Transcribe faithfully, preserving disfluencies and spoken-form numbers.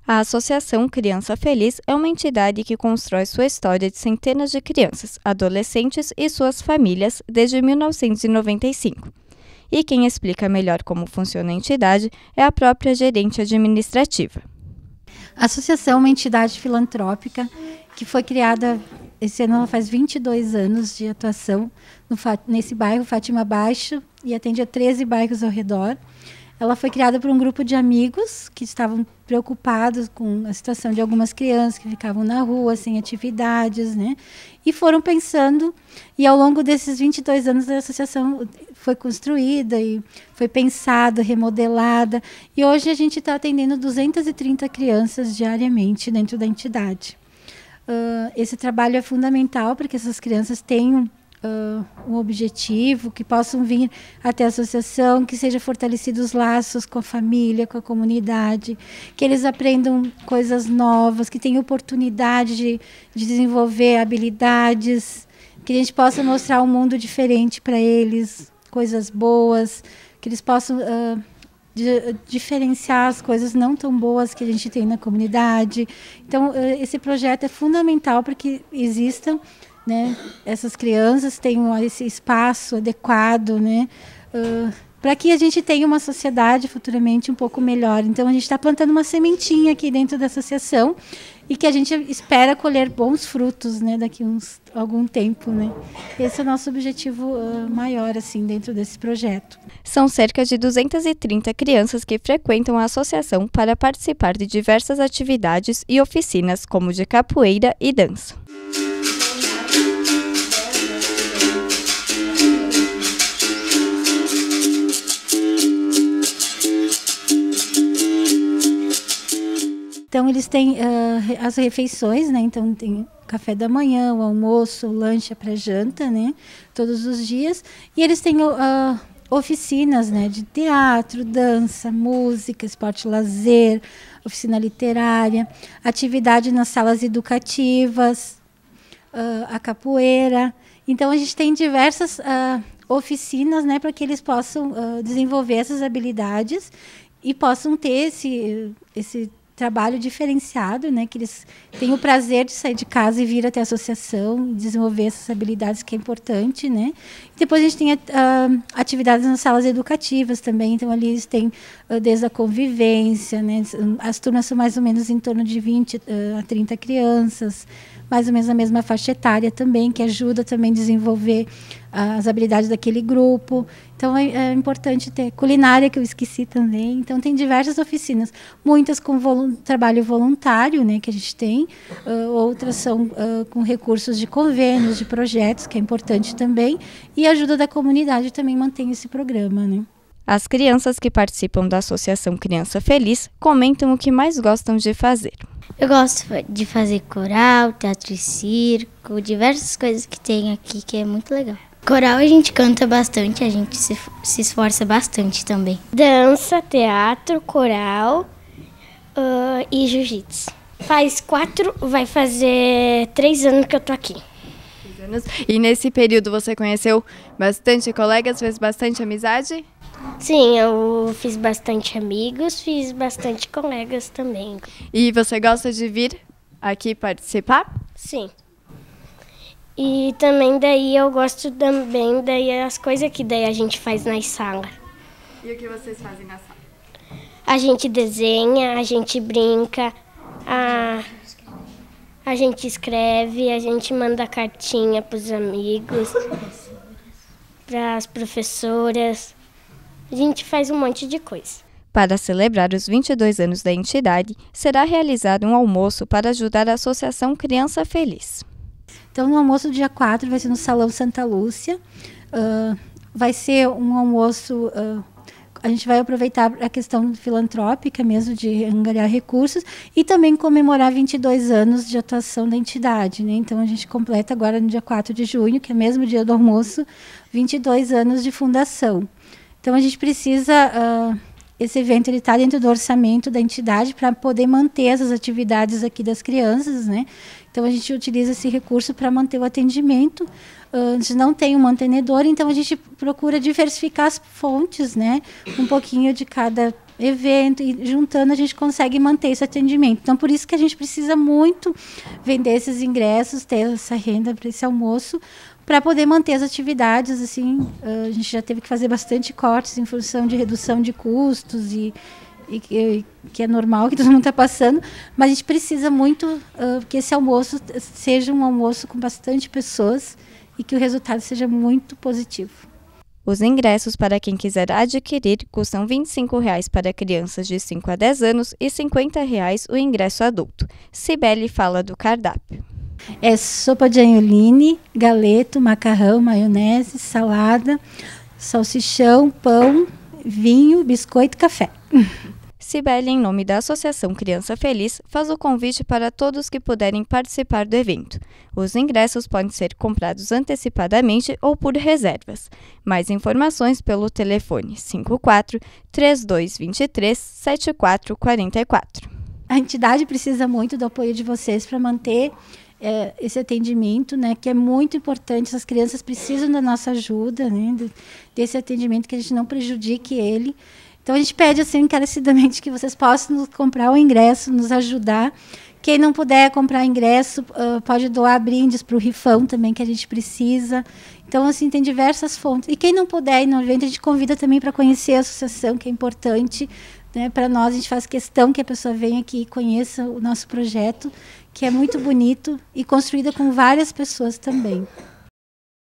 A Associação Criança Feliz é uma entidade que constrói sua história de centenas de crianças, adolescentes e suas famílias desde mil novecentos e noventa e cinco. E quem explica melhor como funciona a entidade é a própria gerente administrativa. A associação é uma entidade filantrópica que foi criada, esse ano ela faz vinte e dois anos de atuação no, nesse bairro, Fátima Baixo, e atende a treze bairros ao redor. Ela foi criada por um grupo de amigos que estavam preocupados com a situação de algumas crianças que ficavam na rua, sem atividades, né? E foram pensando, e ao longo desses vinte e dois anos a associação foi construída e foi pensada, remodelada, e hoje a gente está atendendo duzentas e trinta crianças diariamente dentro da entidade. Uh, esse trabalho é fundamental para que essas crianças tenham Uh, um objetivo, que possam vir até a associação, que seja fortalecidos os laços com a família, com a comunidade, que eles aprendam coisas novas, que tenham oportunidade de, de desenvolver habilidades, que a gente possa mostrar um mundo diferente para eles, coisas boas, que eles possam uh, de, diferenciar as coisas não tão boas que a gente tem na comunidade. Então, uh, esse projeto é fundamental para que existam, né, essas crianças tenham esse espaço adequado, né, uh, para que a gente tenha uma sociedade futuramente um pouco melhor. Então a gente está plantando uma sementinha aqui dentro da associação e que a gente espera colher bons frutos, né, daqui uns algum tempo, né. Esse é o nosso objetivo uh, maior assim dentro desse projeto. São cerca de duzentas e trinta crianças que frequentam a associação para participar de diversas atividades e oficinas como de capoeira e dança. Então, eles têm uh, as refeições, né? Então, tem café da manhã, o almoço, o lanche para janta, né? Todos os dias. E eles têm uh, oficinas, né? De teatro, dança, música, esporte, lazer, oficina literária, atividade nas salas educativas, uh, a capoeira. Então, a gente tem diversas uh, oficinas, né? Para que eles possam uh, desenvolver essas habilidades e possam ter esse... esse trabalho diferenciado, né, que eles têm o prazer de sair de casa e vir até a associação e desenvolver essas habilidades, que é importante, né. E depois a gente tem uh, atividades nas salas educativas também, então ali eles têm uh, desde a convivência, né, as turmas são mais ou menos em torno de vinte uh, a trinta crianças, mais ou menos a mesma faixa etária também, que ajuda também a desenvolver uh, as habilidades daquele grupo. Então, é, é importante ter culinária, que eu esqueci também. Então, tem diversas oficinas, muitas com volu- trabalho voluntário, né, que a gente tem, uh, outras são uh, com recursos de convênios, de projetos, que é importante também, e a ajuda da comunidade também mantém esse programa, né. As crianças que participam da Associação Criança Feliz comentam o que mais gostam de fazer. Eu gosto de fazer coral, teatro e circo, diversas coisas que tem aqui que é muito legal. Coral a gente canta bastante, a gente se, se esforça bastante também. Dança, teatro, coral uh, e jiu-jitsu. Faz quatro, vai fazer três anos que eu tô aqui. E nesse período você conheceu bastante colegas, fez bastante amizade? Sim, eu fiz bastante amigos, fiz bastante colegas também. E você gosta de vir aqui participar? Sim. E também daí eu gosto também daí as coisas que daí a gente faz na sala. E o que vocês fazem na sala? A gente desenha, a gente brinca, a, a gente escreve, a gente manda cartinha para os amigos, para as professoras. A gente faz um monte de coisa. Para celebrar os vinte e dois anos da entidade, será realizado um almoço para ajudar a Associação Criança Feliz. Então, no almoço do dia quatro vai ser no Salão Santa Lúcia. Uh, vai ser um almoço... Uh, a gente vai aproveitar a questão filantrópica mesmo, de angariar recursos, e também comemorar vinte e dois anos de atuação da entidade, né? Então, a gente completa agora no dia quatro de junho, que é mesmo dia do almoço, vinte e dois anos de fundação. Então, a gente precisa... Uh, esse evento está dentro do orçamento da entidade para poder manter essas atividades aqui das crianças, né? Então, a gente utiliza esse recurso para manter o atendimento. Uh, a gente não tem um mantenedor, então a gente procura diversificar as fontes, né? Um pouquinho de cada evento, e juntando a gente consegue manter esse atendimento. Então, por isso que a gente precisa muito vender esses ingressos, ter essa renda para esse almoço, para poder manter as atividades. Assim, a gente já teve que fazer bastante cortes em função de redução de custos e, e que, que é normal, que todo mundo está passando, mas a gente precisa muito uh, que esse almoço seja um almoço com bastante pessoas e que o resultado seja muito positivo. Os ingressos para quem quiser adquirir custam vinte e cinco reais para crianças de cinco a dez anos e cinquenta reais o ingresso adulto. Cibele fala do cardápio. É sopa de anholine, galeto, macarrão, maionese, salada, salsichão, pão, vinho, biscoito e café. Cibele, em nome da Associação Criança Feliz, faz o convite para todos que puderem participar do evento. Os ingressos podem ser comprados antecipadamente ou por reservas. Mais informações pelo telefone cinco quatro, três dois dois três, sete quatro quatro quatro. A entidade precisa muito do apoio de vocês para manter é, esse atendimento, né, que é muito importante. Essas crianças precisam da nossa ajuda, né, desse atendimento, que a gente não prejudique ele. Então, a gente pede assim, encarecidamente que vocês possam nos comprar o ingresso, nos ajudar. Quem não puder comprar ingresso, uh, pode doar brindes para o rifão também, que a gente precisa. Então, assim, tem diversas fontes. E quem não puder ir no evento, a gente convida também para conhecer a associação, que é importante, né? Para nós, a gente faz questão que a pessoa venha aqui e conheça o nosso projeto, que é muito bonito e construído com várias pessoas também.